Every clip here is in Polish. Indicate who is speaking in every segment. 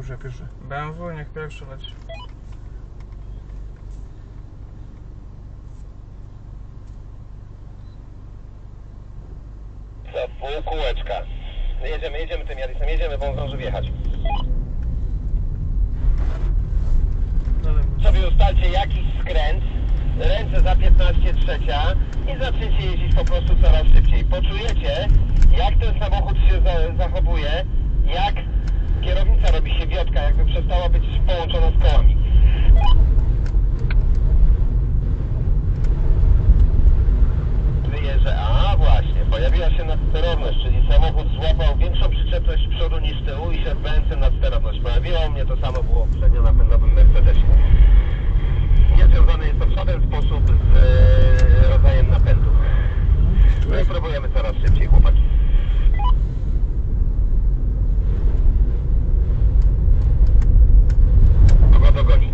Speaker 1: pierwszy, ja pierwszy.
Speaker 2: BMW, niech pierwszy leci.
Speaker 3: Za pół kółeczka. Jedziemy tym Jarisem, jedziemy, bo on zdąży wjechać. Sobie ustalcie jakiś skręt, ręce za 15 trzecia i zacznijcie jeździć po prostu coraz szybciej. Poczujecie, jak ten samochód się zachowuje, jak kierownica robi się wiotka, jakby przestała być połączona z kołami. A właśnie, pojawiła się nadsterowność, czyli samochód złapał większą przyczepność z przodu niż z tyłu i szedł bęcem nadsterowność. Pojawiło u mnie to samo było w przednionapędowym Mercedesie. Niezwiązane jest to w żaden sposób z rodzajem napędu. No i próbujemy coraz szybciej, chłopaki. Kogo dogoni?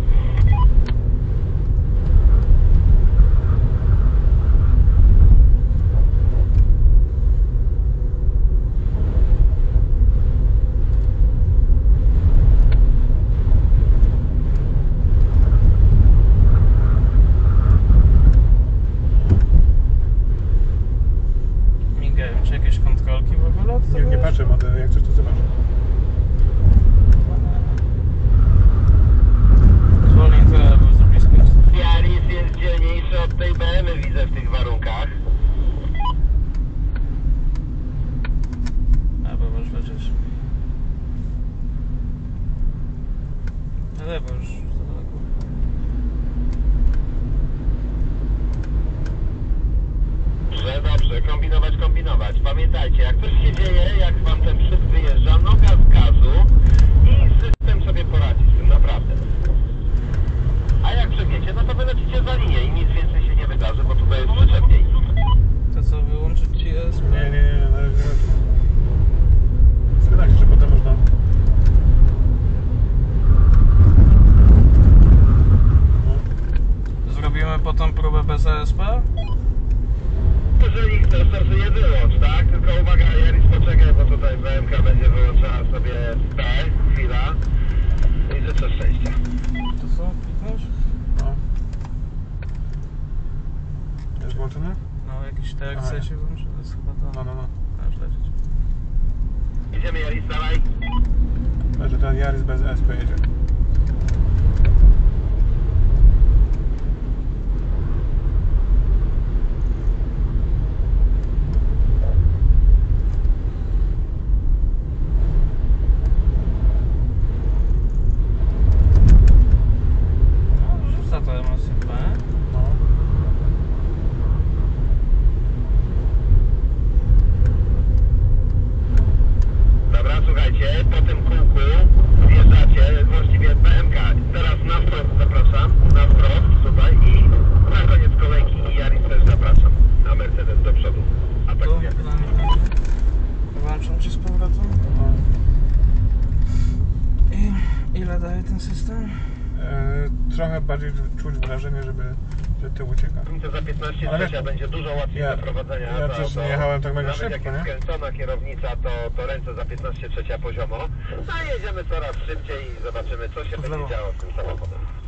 Speaker 2: Czy jakieś kontrolki w ogóle?
Speaker 1: Nie patrzę, ale jak coś to zobacz.
Speaker 2: Zwolnij trochę, bo za blisko jest.
Speaker 3: Yaris jest dzielniejszy od tej BMW, widzę w tych warunkach.
Speaker 2: A, bo możesz lecieć. Ale bo już za daleko.
Speaker 3: Dobrze, kombinować. Pamiętajcie, jak coś się dzieje, jak wam ten przód wyjeżdża, noga z gazu i system sobie poradzi z tym, naprawdę. A jak przebiecie, no to wy lecicie za linię i nic więcej się nie wydarzy, bo tutaj jest przyczepniej.
Speaker 2: To co, wyłączyć ci ESP?
Speaker 1: Nie, na razie nie. Zgadza się, że potem można...
Speaker 2: Zrobimy potem próbę bez ESP?
Speaker 3: Jeżeli chcesz, to sobie wyłącz, tak? Tylko uwaga, Jaris, poczekaj, bo tutaj BMK będzie wyłączała sobie P, chwila. I życzę szczęścia.
Speaker 2: To co, kliknąć?
Speaker 1: No. Jest włączone?
Speaker 2: No, jakiś TRC się włączy, to jest chyba to.
Speaker 1: No.
Speaker 2: Możesz lecieć.
Speaker 3: Idziemy, Jaris, dawaj.
Speaker 1: Że ten Yaris bez SP jedzie.
Speaker 2: No, rzuca to emocje chyba, nie?
Speaker 1: No.
Speaker 3: Dobra, słuchajcie, po tym kółku wjeżdżacie, właściwie BMK. Teraz na wprost zapraszam, na wprost tutaj i na koniec kolejki i Yaris też zapraszam. A Mercedes do przodu.
Speaker 2: Tu,
Speaker 3: Atakuje.
Speaker 2: włączam ci z powrotem.
Speaker 1: No.
Speaker 2: I ile daje ten system?
Speaker 1: Trochę bardziej czuć wrażenie, że tył ucieka.
Speaker 3: Za 15
Speaker 1: Ale
Speaker 3: trzecia będzie dużo łatwiej do prowadzenia.
Speaker 1: Ja też nie jechałem tak mega
Speaker 3: nawet
Speaker 1: szybko,
Speaker 3: jak
Speaker 1: nie?
Speaker 3: jest skręcona kierownica, to ręce za 15 trzecia poziomo. No i jedziemy coraz szybciej i zobaczymy, co się będzie działo z tym samochodem.